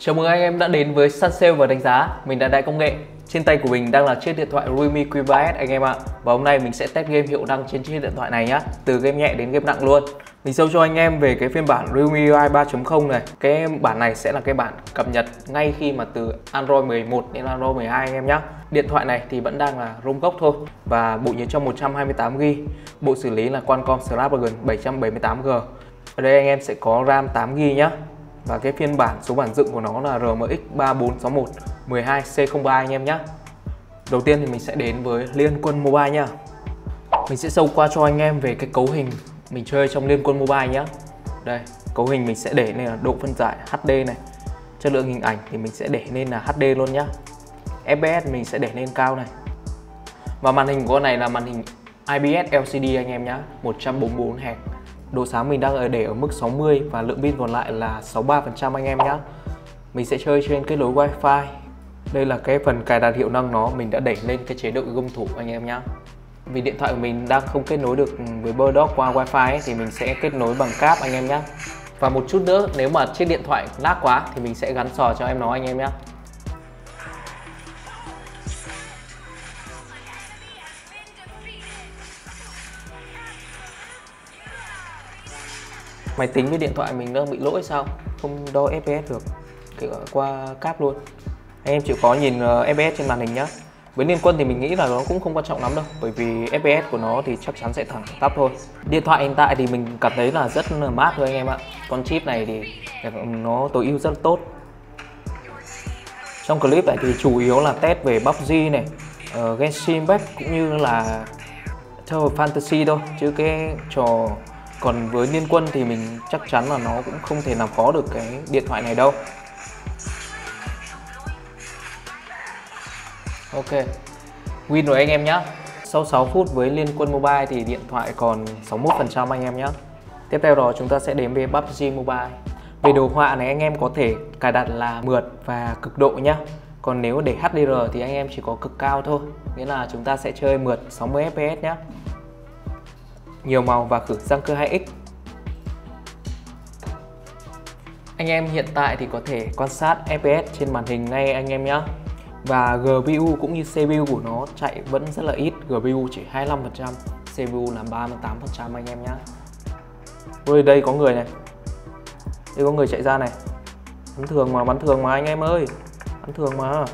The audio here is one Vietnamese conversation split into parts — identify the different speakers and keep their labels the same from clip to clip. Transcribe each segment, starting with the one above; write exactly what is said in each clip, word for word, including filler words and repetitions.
Speaker 1: Chào mừng anh em đã đến với Sun Sale và đánh giá. Mình là Đại Công Nghệ. Trên tay của mình đang là chiếc điện thoại Realme Q ba S anh em ạ. Và hôm nay mình sẽ test game hiệu năng trên chiếc điện thoại này nhá, từ game nhẹ đến game nặng luôn. Mình show cho anh em về cái phiên bản Realme U I ba chấm không này. Cái bản này sẽ là cái bản cập nhật ngay khi mà từ Android mười một đến Android mười hai anh em nhá. Điện thoại này thì vẫn đang là ROM gốc thôi. Và bộ nhớ trong một trăm hai mươi tám gi ga bai. Bộ xử lý là Qualcomm Snapdragon bảy trăm bảy mươi tám G. Ở đây anh em sẽ có RAM tám gi ga bai nhá. Và cái phiên bản số bản dựng của nó là R M X ba bốn sáu một một hai C không ba anh em nhé. Đầu tiên thì mình sẽ đến với Liên Quân Mobile nhá. Mình sẽ sâu qua cho anh em về cái cấu hình mình chơi trong Liên Quân Mobile nhé. Đây, cấu hình mình sẽ để lên là độ phân giải H D này. Chất lượng hình ảnh thì mình sẽ để lên là H D luôn nhá. F P S mình sẽ để lên cao này. Và màn hình của con này là màn hình I P S L C D anh em nhé, một trăm bốn mươi bốn Hz. Độ sáng mình đang ở để ở mức sáu mươi và lượng pin còn lại là sáu mươi ba phần trăm anh em nhé. Mình sẽ chơi trên kết nối Wi-Fi. Đây là cái phần cài đặt hiệu năng nó, mình đã đẩy lên cái chế độ gông thủ anh em nhé. Vì điện thoại của mình đang không kết nối được với Birdox qua Wi-Fi ấy, thì mình sẽ kết nối bằng cáp anh em nhé. Và một chút nữa, nếu mà chiếc điện thoại lag quá thì mình sẽ gắn sò cho em nó anh em nhé. Máy tính với điện thoại mình đang bị lỗi sao? Không đo F P S được, kể cả qua cáp luôn. Anh em chịu khó nhìn F P S trên màn hình nhá. Với Liên Quân thì mình nghĩ là nó cũng không quan trọng lắm đâu, bởi vì F P S của nó thì chắc chắn sẽ thẳng tắp thôi. Điện thoại hiện tại thì mình cảm thấy là rất là mát thôi anh em ạ. Con chip này thì nó tối ưu rất tốt. Trong clip này thì chủ yếu là test về pê u B G này, uh, Genshin Impact cũng như là Tower Fantasy thôi, chứ cái trò còn với Liên Quân thì mình chắc chắn là nó cũng không thể làm khó được cái điện thoại này đâu. Ok, win rồi anh em nhé. Sau sáu phút với Liên Quân Mobile thì điện thoại còn sáu mươi mốt phần trăm anh em nhé. Tiếp theo đó chúng ta sẽ đến với pê u B G Mobile. Về đồ họa này anh em có thể cài đặt là mượt và cực độ nhá. Còn nếu để H D R thì anh em chỉ có cực cao thôi, nghĩa là chúng ta sẽ chơi mượt sáu mươi F P S nhé. Nhiều màu và khử răng cơ hai X. Anh em hiện tại thì có thể quan sát F P S trên màn hình ngay anh em nhé. Và G P U cũng như C P U của nó chạy vẫn rất là ít, G P U chỉ hai mươi lăm phần trăm, C P U là ba mươi tám phần trăm anh em nhé. Ôi đây có người này, đây có người chạy ra này. Bắn thường mà, bắn thường mà anh em ơi, bắn thường mà.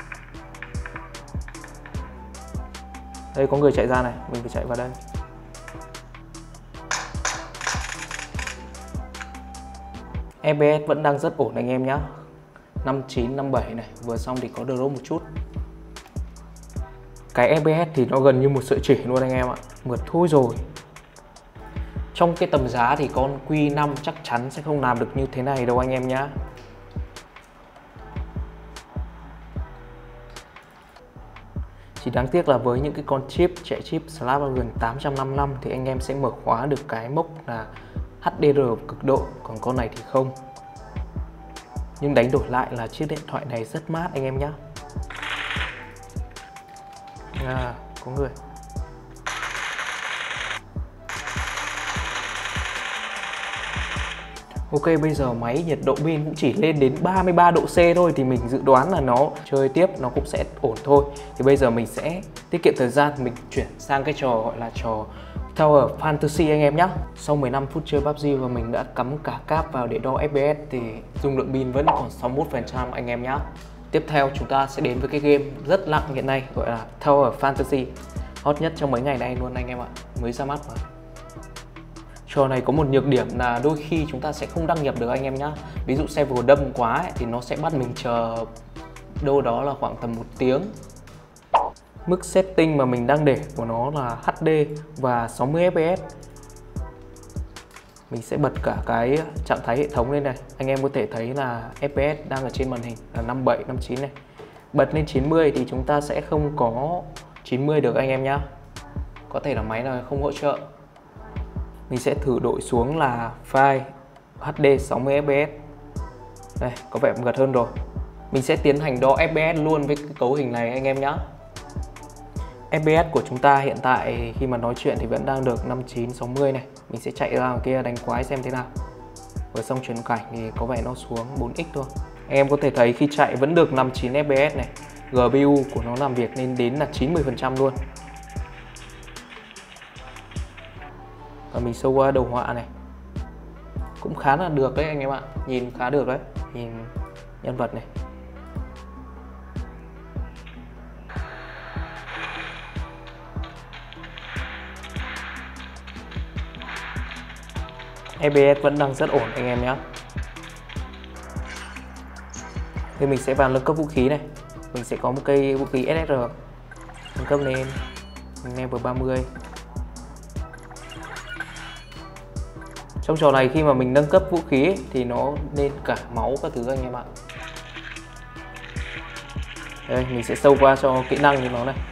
Speaker 1: Đây có người chạy ra này, mình phải chạy vào đây. F P S vẫn đang rất ổn anh em nhé. năm chín, năm bảy này, vừa xong thì có drop một chút. Cái F P S thì nó gần như một sợi chỉ luôn anh em ạ, mượt thôi rồi. Trong cái tầm giá thì con Q năm chắc chắn sẽ không làm được như thế này đâu anh em nhé. Chỉ đáng tiếc là với những cái con chip chạy chip Snapdragon tám trăm năm mươi lăm thì anh em sẽ mở khóa được cái mốc là H D R cực độ, còn con này thì không. Nhưng đánh đổi lại là chiếc điện thoại này rất mát anh em nhé. À, có người. Ok, bây giờ máy nhiệt độ pin cũng chỉ lên đến ba mươi ba độ C thôi, thì mình dự đoán là nó chơi tiếp nó cũng sẽ ổn thôi. Thì bây giờ mình sẽ tiết kiệm thời gian, mình chuyển sang cái trò gọi là trò Tower Fantasy anh em nhé. Sau mười lăm phút chơi pê u B G và mình đã cắm cả cáp vào để đo F P S thì dung lượng pin vẫn còn sáu mươi mốt phần trăm anh em nhé. Tiếp theo chúng ta sẽ đến với cái game rất nặng hiện nay gọi là Tower Fantasy, hot nhất trong mấy ngày nay luôn anh em ạ, mới ra mắt mà. Trò này có một nhược điểm là đôi khi chúng ta sẽ không đăng nhập được anh em nhé. Ví dụ server đâm quá ấy, thì nó sẽ bắt mình chờ đâu đó là khoảng tầm một tiếng. Mức setting mà mình đang để của nó là H D và sáu mươi F P S. Mình sẽ bật cả cái trạng thái hệ thống lên này. Anh em có thể thấy là F P S đang ở trên màn hình là năm bảy, năm chín này. Bật lên chín mươi thì chúng ta sẽ không có chín mươi được anh em nhé. Có thể là máy này không hỗ trợ. Mình sẽ thử đội xuống là file H D sáu mươi F P S. Đây, có vẻ gần hơn rồi. Mình sẽ tiến hành đo F P S luôn với cái cấu hình này anh em nhé. F P S của chúng ta hiện tại khi mà nói chuyện thì vẫn đang được năm chín, sáu mươi này. Mình sẽ chạy ra ngoài kia đánh quái xem thế nào. Vừa xong chuyển cảnh thì có vẻ nó xuống bốn x thôi. Anh em có thể thấy khi chạy vẫn được năm mươi chín ép pê ét này. giê pê u của nó làm việc lên đến là chín mươi phần trăm luôn. Và mình sâu qua đầu họa này cũng khá là được đấy anh em ạ. Nhìn khá được đấy. Nhìn nhân vật này. ép pê ét vẫn đang rất ổn anh em nhé. Thì mình sẽ vào nâng cấp vũ khí này. Mình sẽ có một cây vũ khí ét ét rờ nâng cấp lên level ba mươi. Trong trò này khi mà mình nâng cấp vũ khí ấy, thì nó lên cả máu các thứ anh em ạ. Đây mình sẽ sâu qua cho kỹ năng của nó này.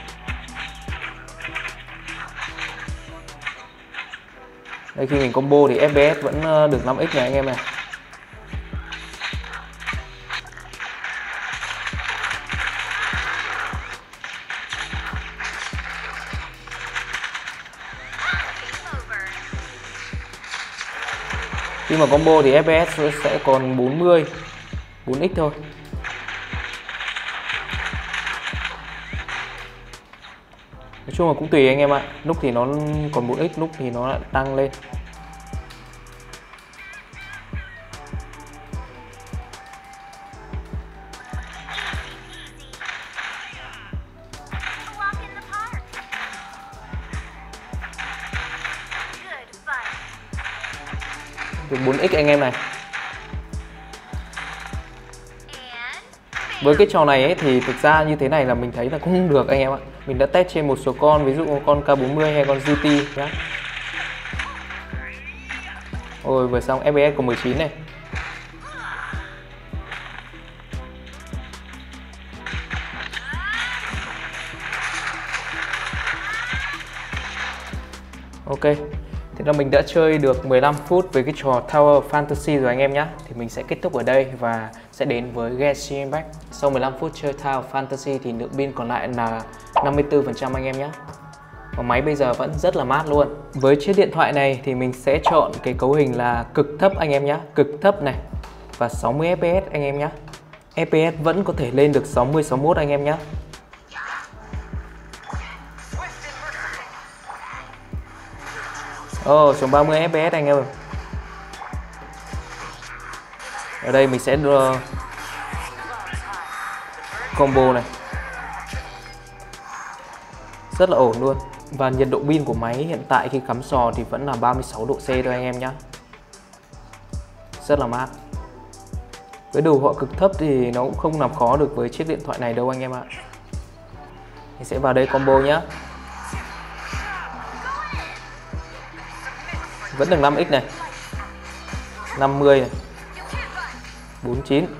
Speaker 1: Đây khi mình combo thì ép pê ét vẫn được năm x này anh em này. Khi mà combo thì ép pê ét sẽ còn bốn mươi, bốn x thôi. Nói chung là cũng tùy anh em ạ. Lúc thì nó còn bốn x, lúc thì nó lại tăng lên. Được bốn x anh em này. Với cái trò này ấy, thì thực ra như thế này là mình thấy là cũng được anh em ạ. Mình đã test trên một số con, ví dụ con K bốn mươi hay con giê tê nhá. Ôi vừa xong ép pê ét của mười chín này. Ok. Thế là mình đã chơi được mười lăm phút với cái trò Tower Fantasy rồi anh em nhé. Thì mình sẽ kết thúc ở đây và sẽ đến với Genshin Impact. Sau mười lăm phút chơi Tower Fantasy thì lượng pin còn lại là năm mươi tư phần trăm anh em nhé. Và máy bây giờ vẫn rất là mát luôn. Với chiếc điện thoại này thì mình sẽ chọn cái cấu hình là cực thấp anh em nhé. Cực thấp này và sáu mươi ép pê ét anh em nhé. ép pê ét vẫn có thể lên được sáu mươi, sáu mươi mốt anh em nhé. Ồ, oh, xuống ba mươi ép pê ét anh em ơi. Ở đây mình sẽ đưa combo này. Rất là ổn luôn. Và nhiệt độ pin của máy hiện tại khi cắm sò thì vẫn là ba mươi sáu độ C thôi anh em nhé. Rất là mát. Với đồ họa cực thấp thì nó cũng không làm khó được với chiếc điện thoại này đâu anh em ạ. Mình sẽ vào đây combo nhé. Vẫn được năm x này, năm mươi này, bốn mươi chín.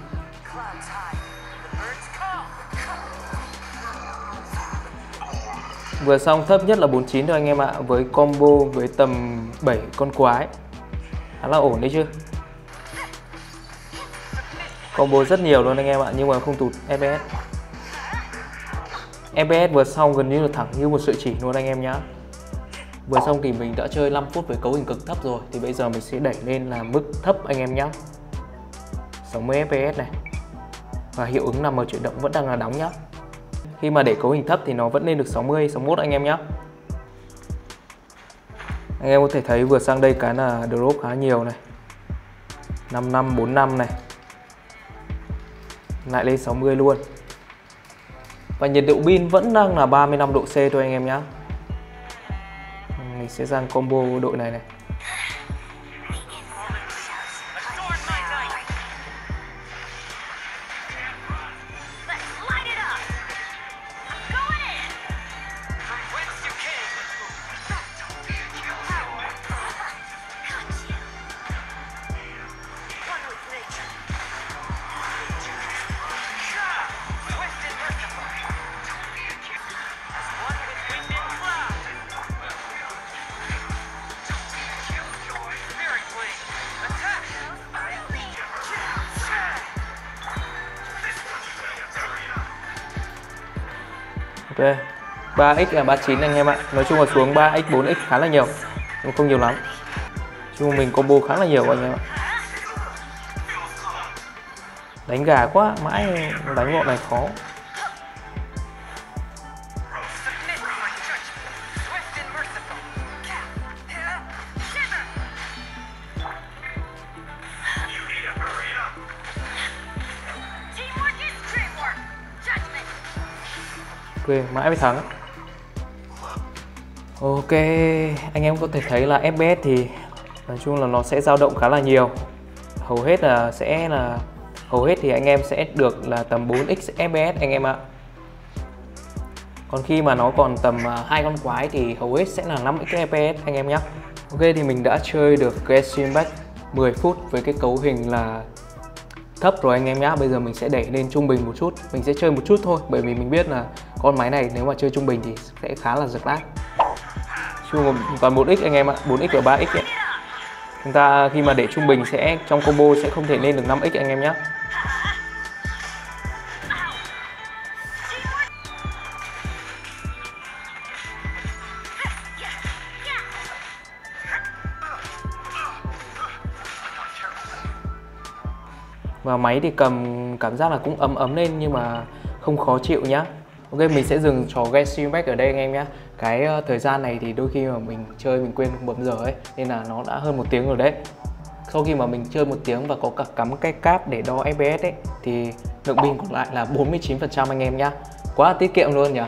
Speaker 1: Vừa xong thấp nhất là bốn mươi chín thôi anh em ạ. Với combo với tầm bảy con quái khá là ổn đấy chứ. Combo rất nhiều luôn anh em ạ, nhưng mà không tụt ép pê ét. ép pê ét vừa xong gần như là thẳng như một sợi chỉ luôn anh em nhá. Vừa xong thì mình đã chơi năm phút với cấu hình cực thấp rồi. Thì bây giờ mình sẽ đẩy lên là mức thấp anh em nhé, sáu mươi ép pê ét này. Và hiệu ứng nằm ở chuyển động vẫn đang là đóng nhá. Khi mà để cấu hình thấp thì nó vẫn lên được sáu mươi, sáu mươi mốt anh em nhé. Anh em có thể thấy vừa sang đây cái là drop khá nhiều này, năm năm, bốn năm này. Lại lên sáu mươi luôn. Và nhiệt độ pin vẫn đang là ba mươi lăm độ C thôi anh em nhé. Mình sẽ sang combo đội này này. Ok, ba x là ba mươi chín anh em ạ. Nói chung là xuống ba x, bốn x khá là nhiều, nhưng không nhiều lắm. Chung mình combo khá là nhiều anh em ạ. Đánh gà quá, mãi đánh bọn này khó. Ok, mãi mới thắng. Ok, anh em có thể thấy là ép pê ét thì nói chung là nó sẽ dao động khá là nhiều. Hầu hết là sẽ là hầu hết thì anh em sẽ được là tầm bốn x ép pê ét anh em ạ. Còn khi mà nó còn tầm hai con quái thì hầu hết sẽ là năm x ép pê ét anh em nhé. Ok, thì mình đã chơi được Genshin Impact mười phút với cái cấu hình là thấp rồi anh em nhá. Bây giờ mình sẽ đẩy lên trung bình một chút. Mình sẽ chơi một chút thôi, bởi vì mình biết là con máy này nếu mà chơi trung bình thì sẽ khá là giật lag. Chung toàn bốn x anh em ạ, bốn x và ba x ấy. Chúng ta khi mà để trung bình sẽ trong combo sẽ không thể lên được năm x anh em nhé. Và máy thì cầm cảm giác là cũng ấm ấm lên nhưng mà không khó chịu nhá. Ok, mình sẽ dừng trò Genshin Impact ở đây anh em nhé. Cái uh, thời gian này thì đôi khi mà mình chơi mình quên bấm giờ ấy, nên là nó đã hơn một tiếng rồi đấy. Sau khi mà mình chơi một tiếng và có cả cắm cái cáp để đo ép pê ét ấy, thì lượng pin còn lại là bốn mươi chín phần trăm anh em nhá. Quá là tiết kiệm luôn nhỉ.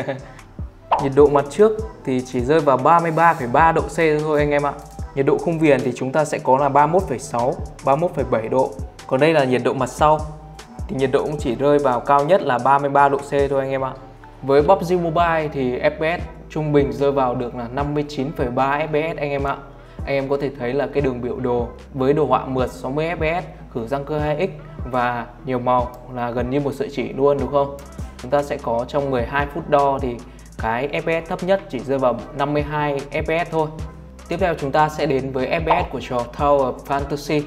Speaker 1: Nhiệt độ mặt trước thì chỉ rơi vào ba mươi ba phẩy ba độ C thôi anh em ạ. Nhiệt độ khung viền thì chúng ta sẽ có là ba mươi mốt phẩy sáu, ba mươi mốt phẩy bảy độ. Còn đây là nhiệt độ mặt sau thì nhiệt độ cũng chỉ rơi vào cao nhất là ba mươi ba độ C thôi anh em ạ. Với pê u bê giê Mobile thì ép pê ét trung bình rơi vào được là năm mươi chín phẩy ba ép pê ét anh em ạ. Anh em có thể thấy là cái đường biểu đồ với đồ họa mượt sáu mươi ép pê ét, khử răng cơ hai x và nhiều màu là gần như một sợi chỉ luôn đúng không? Chúng ta sẽ có trong mười hai phút đo thì cái ép pê ét thấp nhất chỉ rơi vào năm mươi hai ép pê ét thôi. Tiếp theo chúng ta sẽ đến với ép pê ét của trò Tower Fantasy.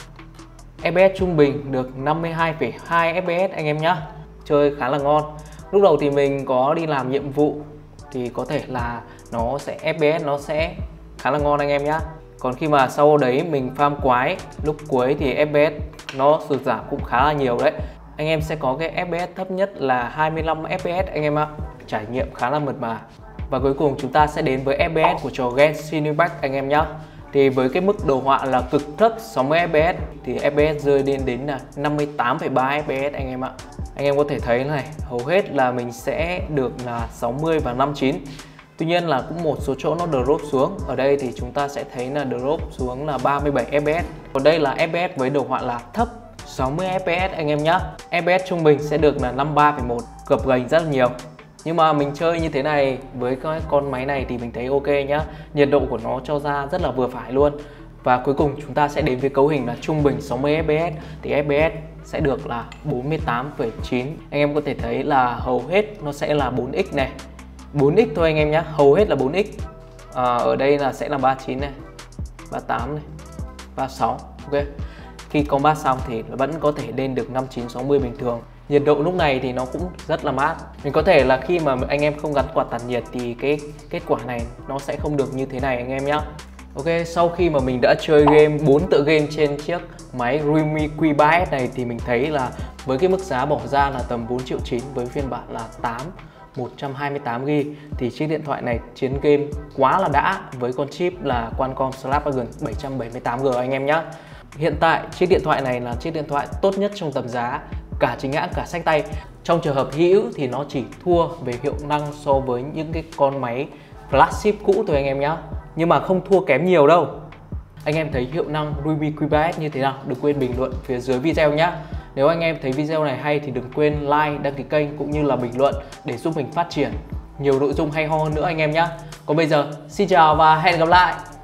Speaker 1: ép pê ét trung bình được năm mươi hai phẩy hai ép pê ét anh em nhé. Chơi khá là ngon. Lúc đầu thì mình có đi làm nhiệm vụ thì có thể là nó sẽ ép pê ét nó sẽ khá là ngon anh em nhé. Còn khi mà sau đấy mình farm quái lúc cuối thì ép pê ét nó sụt giảm cũng khá là nhiều đấy. Anh em sẽ có cái ép pê ét thấp nhất là hai mươi lăm ép pê ét anh em ạ. Trải nghiệm khá là mượt mà. Và cuối cùng chúng ta sẽ đến với ép pê ét của trò Genshin Impact anh em nhé. Thì với cái mức đồ họa là cực thấp sáu mươi ép pê ét thì ép pê ét rơi đến đến là năm mươi tám phẩy ba ép pê ét anh em ạ. Anh em có thể thấy này, hầu hết là mình sẽ được là sáu mươi và năm mươi chín. Tuy nhiên là cũng một số chỗ nó drop xuống. Ở đây thì chúng ta sẽ thấy là drop xuống là ba mươi bảy ép pê ét. Còn đây là ép pê ét với đồ họa là thấp sáu mươi ép pê ét anh em nhé. ép pê ét trung bình sẽ được là năm mươi ba phẩy một, gập ghềnh rất là nhiều. Nhưng mà mình chơi như thế này với cái con máy này thì mình thấy ok nhá. Nhiệt độ của nó cho ra rất là vừa phải luôn. Và cuối cùng chúng ta sẽ đến với cấu hình là trung bình sáu mươi ép pê ét thì ép pê ét sẽ được là bốn mươi tám phẩy chín. Anh em có thể thấy là hầu hết nó sẽ là bốn x này, bốn x thôi anh em nhé, hầu hết là bốn x. À, ở đây là sẽ là ba mươi chín này, ba mươi tám này, ba mươi sáu. Ok. Khi combat xong thì vẫn có thể lên được năm mươi chín sáu mươi bình thường. Nhiệt độ lúc này thì nó cũng rất là mát. Mình có thể là khi mà anh em không gắn quạt tản nhiệt thì cái kết quả này nó sẽ không được như thế này anh em nhé. Ok, sau khi mà mình đã chơi game bốn tựa game trên chiếc máy Realme Q ba S này thì mình thấy là với cái mức giá bỏ ra là tầm bốn triệu chín với phiên bản là tám một trăm hai mươi tám gi ga bai thì chiếc điện thoại này chiến game quá là đã với con chip là Qualcomm Snapdragon bảy trăm bảy mươi tám G anh em nhé. Hiện tại chiếc điện thoại này là chiếc điện thoại tốt nhất trong tầm giá, cả chính hãng cả xách tay. Trong trường hợp hy hữu thì nó chỉ thua về hiệu năng so với những cái con máy flagship cũ thôi anh em nhé. Nhưng mà không thua kém nhiều đâu. Anh em thấy hiệu năng Realme Q ba S như thế nào? Đừng quên bình luận phía dưới video nhé. Nếu anh em thấy video này hay thì đừng quên like, đăng ký kênh cũng như là bình luận để giúp mình phát triển nhiều nội dung hay ho hơn nữa anh em nhé. Còn bây giờ, xin chào và hẹn gặp lại.